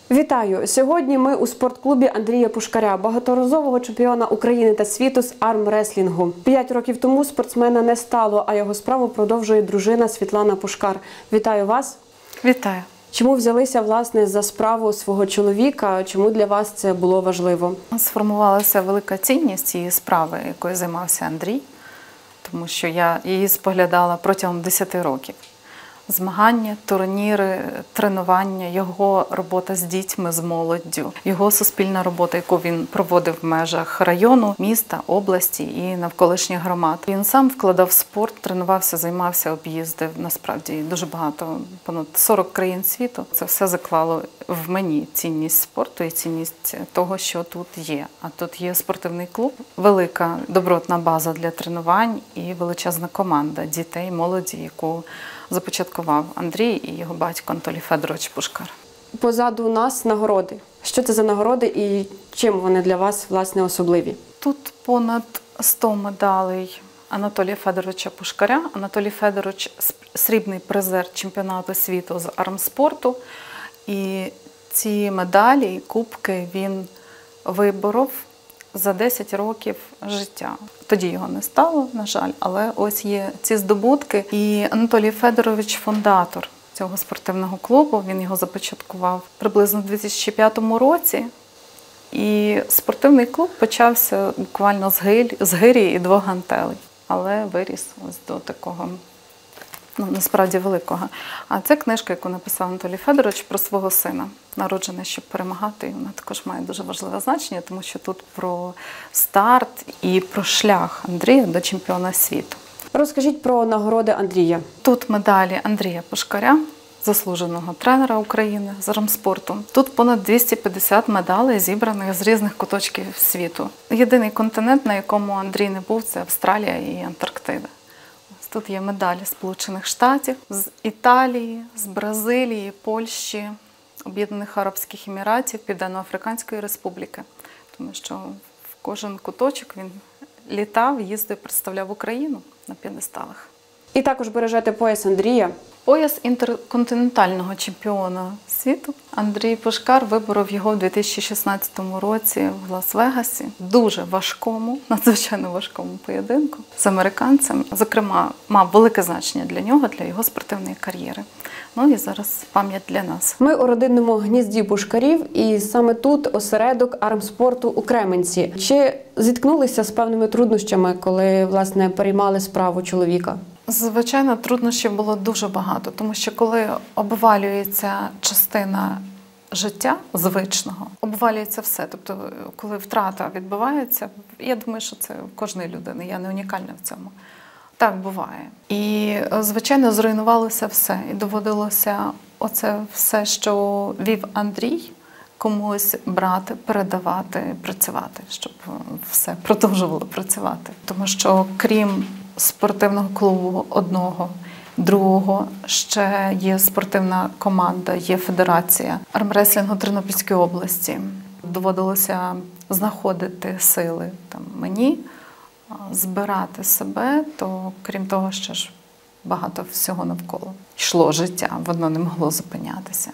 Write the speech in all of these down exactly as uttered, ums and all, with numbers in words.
Вітаю! Сьогодні ми у спортклубі Андрія Пушкаря, багаторазового чемпіона України та світу з армреслінгу. П'ять років тому спортсмена не стало, а його справу продовжує дружина Світлана Пушкар. Вітаю вас! Вітаю! Чому взялися, власне, за справу свого чоловіка? Чому для вас це було важливо? Сформувалася велика цінність цієї справи, якою займався Андрій, тому що я її споглядала протягом десяти років. Змагання, турніри, тренування, його робота з дітьми, з молоддю, його суспільна робота, яку він проводив в межах району, міста, області і навколишніх громад. Він сам вкладав в спорт, тренувався, займався, об'їздив, насправді, дуже багато, понад сорок країн світу. Це все заклало в мені цінність спорту і цінність того, що тут є. А тут є спортивний клуб, велика добротна база для тренувань і величезна команда дітей, молоді, яку започаткував Андрій і його батько Анатолій Федорович Пушкар. Позаду нас нагороди. Що це за нагороди і чим вони для вас, власне, особливі? Тут понад сто медалей Анатолія Федоровича Пушкаря. Анатолій Федорович – срібний призер чемпіонату світу з армспорту. І ці медалі, кубки він виборов за десять років життя. Тоді його не стало, на жаль, але ось є ці здобутки. І Анатолій Федорович – фундатор цього спортивного клубу. Він його започаткував приблизно в дві тисячі п'ятому році. І спортивний клуб почався буквально з гирі, з гирі і двох гантелей, але виріс ось до такого, ну, насправді великого. А це книжка, яку написав Анатолій Федорович про свого сина, народжений, щоб перемагати. І вона також має дуже важливе значення, тому що тут про старт і про шлях Андрія до чемпіона світу. Розкажіть про нагороди Андрія. Тут медалі Андрія Пушкаря, заслуженого тренера України з армспорту. Тут понад двісті п'ятдесят медалей, зібраних з різних куточків світу. Єдиний континент, на якому Андрій не був, це Австралія і Антарктида. Тут є медалі Сполучених Штатів, з Італії, з Бразилії, Польщі, Об'єднаних Арабських Еміратів, Південно-Африканської Республіки. Тому що в кожен куточок він літав, їздив, представляв Україну на п'єдесталах. І також бережете пояс Андрія. Пояс інтерконтинентального чемпіона світу Андрій Пушкар виборов його в дві тисячі шістнадцятому році в Лас-Вегасі. Дуже важкому, надзвичайно важкому поєдинку з американцем. Зокрема, мав велике значення для нього, для його спортивної кар'єри. Ну і зараз пам'ять для нас. Ми у родинному гнізді Пушкарів, і саме тут осередок армспорту у Кременці. Чи зіткнулися з певними труднощами, коли, власне, переймали справу чоловіка? Звичайно, труднощів було дуже багато, тому що коли обвалюється частина життя звичного, обвалюється все. Тобто, коли втрата відбувається, я думаю, що це в кожної людини, я не унікальна в цьому. Так буває. І, звичайно, зруйнувалося все. І доводилося оце все, що вів Андрій, комусь брати, передавати, працювати, щоб все продовжувало працювати. Тому що, крім спортивного клубу одного, другого, ще є спортивна команда, є федерація армреслінгу Тернопільської області. Доводилося знаходити сили там, мені, збирати себе, то крім того, ще ж багато всього навколо. Йшло життя, воно не могло зупинятися.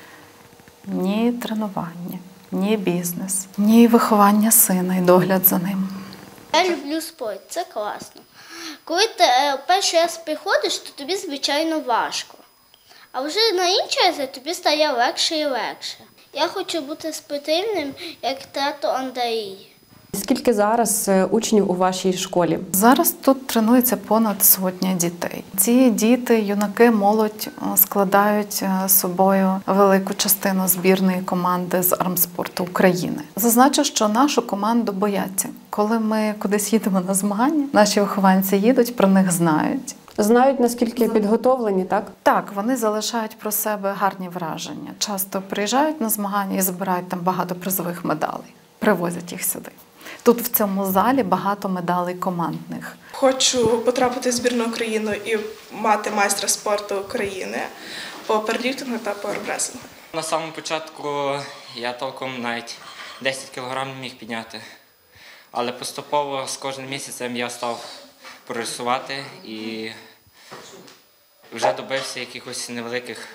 Ні тренування, ні бізнес, ні виховання сина і догляд за ним. Я люблю спорт, це класно. Коли ти е, перший раз приходиш, то тобі, звичайно, важко. А вже на інший раз тобі стає легше і легше. Я хочу бути спортивним, як тато Андрій. Скільки зараз учнів у вашій школі? Зараз тут тренується понад сотня дітей. Ці діти, юнаки, молодь складають собою велику частину збірної команди з армспорту України. Зазначу, що нашу команду бояться. Коли ми кудись їдемо на змагання, наші вихованці їдуть, про них знають. Знають, наскільки підготовлені, так? Так, вони залишають про себе гарні враження. Часто приїжджають на змагання і збирають там багато призових медалей. Привозять їх сюди. Тут в цьому залі багато медалей командних. Хочу потрапити в збірну України і мати майстра спорту України по пауерліфтингу та по армреслінгу. На самому початку я толком навіть десять кілограмів не міг підняти. Але поступово з кожним місяцем я став прогресувати і вже добився якихось невеликих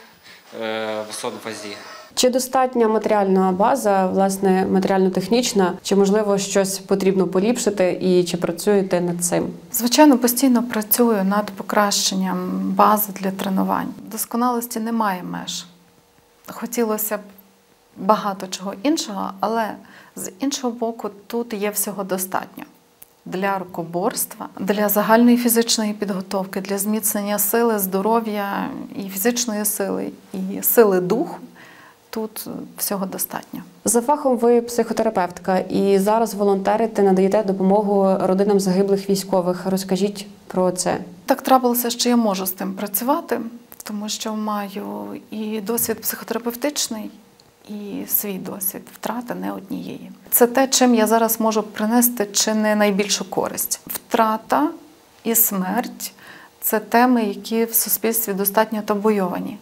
е, висот в вазі. Чи достатня матеріальна база, власне, матеріально-технічна, чи, можливо, щось потрібно поліпшити і чи працюєте над цим? Звичайно, постійно працюю над покращенням бази для тренувань. Досконалості немає меж. Хотілося б багато чого іншого, але з іншого боку тут є всього достатньо. Для рукоборства, для загальної фізичної підготовки, для зміцнення сили, здоров'я і фізичної сили, і сили духу. Тут всього достатньо. За фахом ви психотерапевтка і зараз волонтерите, надаєте допомогу родинам загиблих військових. Розкажіть про це. Так трапилося, що я можу з тим працювати, тому що маю і досвід психотерапевтичний, і свій досвід втрати не однієї. Це те, чим я зараз можу принести чи не найбільшу користь. Втрата і смерть – це теми, які в суспільстві достатньо табуйовані.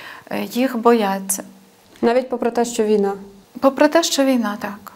Їх бояться. Навіть попри те, що війна? Попри те, що війна, так.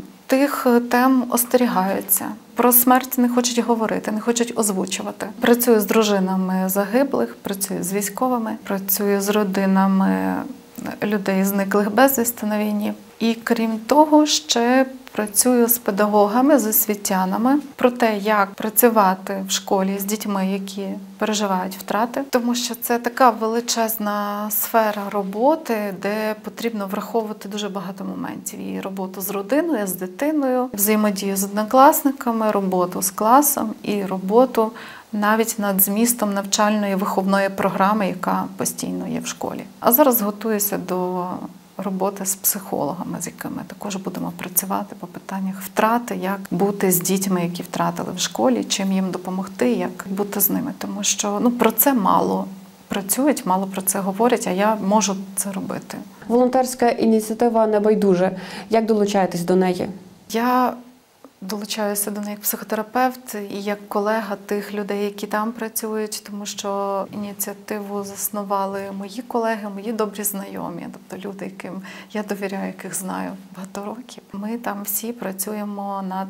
Тих тем остерігаються. Про смерть не хочуть говорити, не хочуть озвучувати. Працюю з дружинами загиблих, працюю з військовими, працюю з родинами людей, зниклих безвісти на війні. І крім того, ще працюю з педагогами, з освітянами про те, як працювати в школі з дітьми, які переживають втрати. Тому що це така величезна сфера роботи, де потрібно враховувати дуже багато моментів. І роботу з родиною, з дитиною, взаємодію з однокласниками, роботу з класом і роботу навіть над змістом навчальної виховної програми, яка постійно є в школі. А зараз готуюся до роботи з психологами, з якими також будемо працювати по питаннях втрати, як бути з дітьми, які втратили в школі, чим їм допомогти, як бути з ними. Тому що ну, про це мало працюють, мало про це говорять, а я можу це робити. Волонтерська ініціатива «Небайдуже». Як долучаєтесь до неї? Я долучаюся до неї як психотерапевт і як колега тих людей, які там працюють, тому що ініціативу заснували мої колеги, мої добрі знайомі, тобто люди, яким я довіряю, яких знаю багато років. Ми там всі працюємо над,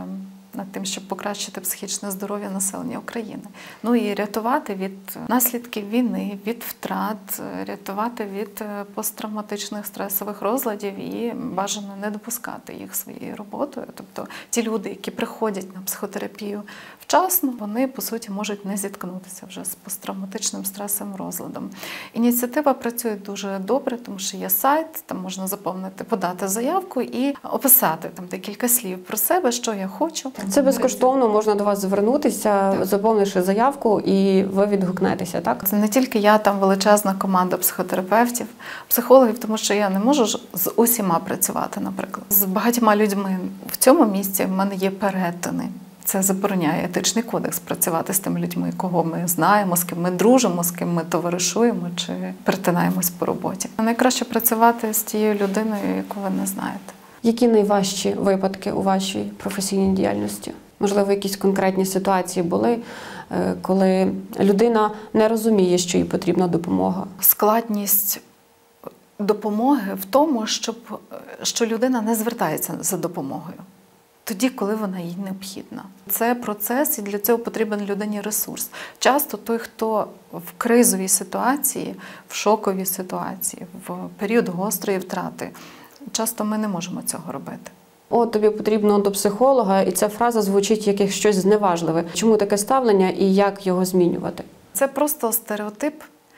над тим, щоб покращити психічне здоров'я населення України. Ну і рятувати від наслідків війни, від втрат, рятувати від посттравматичних стресових розладів і бажано не допускати їх своєю роботою. Тобто ті люди, які приходять на психотерапію вчасно, вони, по суті, можуть не зіткнутися вже з посттравматичним стресовим розладом. Ініціатива працює дуже добре, тому що є сайт, там можна заповнити, подати заявку і описати там декілька слів про себе, що я хочу. Це безкоштовно, можна до вас звернутися, так, заповнивши заявку, і ви відгукнетеся, так? Це не тільки я, там величезна команда психотерапевтів, психологів, тому що я не можу з усіма працювати, наприклад. З багатьма людьми в цьому місці в мене є перетини. Це забороняє етичний кодекс працювати з тими людьми, кого ми знаємо, з ким ми дружимо, з ким ми товаришуємо чи перетинаємось по роботі. Найкраще працювати з тією людиною, яку ви не знаєте. Які найважчі випадки у вашій професійній діяльності? Можливо, якісь конкретні ситуації були, коли людина не розуміє, що їй потрібна допомога? Складність допомоги в тому, щоб, що людина не звертається за допомогою тоді, коли вона їй необхідна. Це процес, і для цього потрібен людині ресурс. Часто той, хто в кризовій ситуації, в шоковій ситуації, в період гострої втрати, часто ми не можемо цього робити. О, тобі потрібно до психолога, і ця фраза звучить як щось зневажливе. Чому таке ставлення і як його змінювати? Це просто стереотип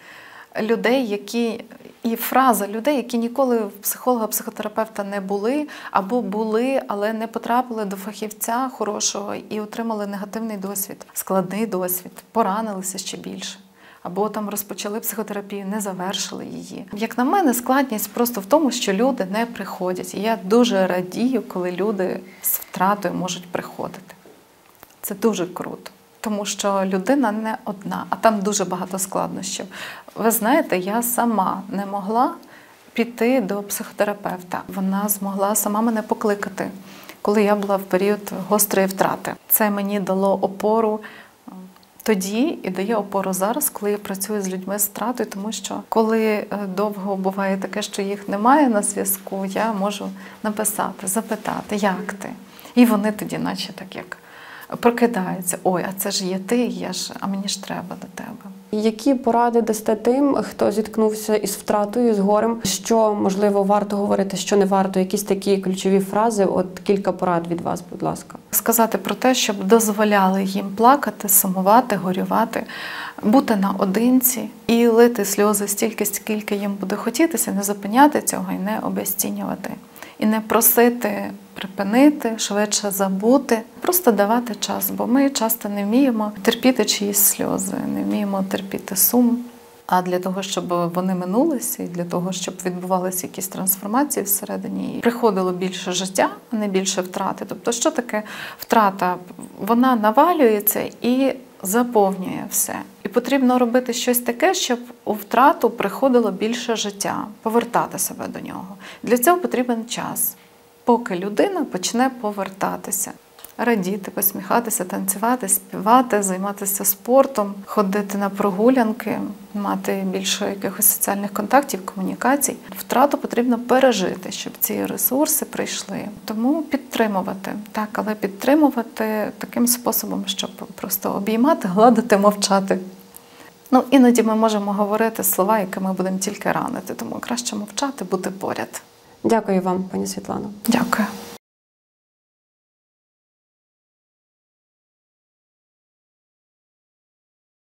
людей, які і фраза людей, які ніколи в психолога, психотерапевта не були, або були, але не потрапили до фахівця хорошого і отримали негативний досвід, складний досвід, поранилися ще більше. Або там розпочали психотерапію, не завершили її. Як на мене, складність просто в тому, що люди не приходять. І я дуже радію, коли люди з втратою можуть приходити. Це дуже круто. Тому що людина не одна, а там дуже багато складнощів. Ви знаєте, я сама не могла піти до психотерапевта. Вона змогла сама мене покликати, коли я була в період гострої втрати. Це мені дало опору тоді і дає опору зараз, коли я працюю з людьми з втратою, тому що коли довго буває таке, що їх немає на зв'язку, я можу написати, запитати, як ти? І вони тоді наче так як прокидаються. Ой, а це ж є ти, я ж, а мені ж треба до тебе. Які поради дасте тим, хто зіткнувся із втратою, з горем? Що, можливо, варто говорити, що не варто? Якісь такі ключові фрази? От кілька порад від вас, будь ласка. Сказати про те, щоб дозволяли їм плакати, сумувати, горювати, бути наодинці і лити сльози стільки, скільки їм буде хотітися, не зупиняти цього і не обезцінювати. І не просити припинити, швидше забути, просто давати час, бо ми часто не вміємо терпіти чиїсь сльози, не вміємо терпіти сум. А для того, щоб вони минулися, і для того, щоб відбувалися якісь трансформації всередині, приходило більше життя, а не більше втрати. Тобто, що таке втрата? Вона навалюється і заповнює все. І потрібно робити щось таке, щоб у втрату приходило більше життя, повертати себе до нього. Для цього потрібен час, поки людина почне повертатися. Радіти, посміхатися, танцювати, співати, займатися спортом, ходити на прогулянки, мати більше якихось соціальних контактів, комунікацій. Втрату потрібно пережити, щоб ці ресурси прийшли. Тому підтримувати, так, але підтримувати таким способом, щоб просто обіймати, гладити, мовчати. Ну, іноді ми можемо говорити слова, якими будемо тільки ранити, тому краще мовчати, бути поряд. Дякую вам, пані Світлано. Дякую.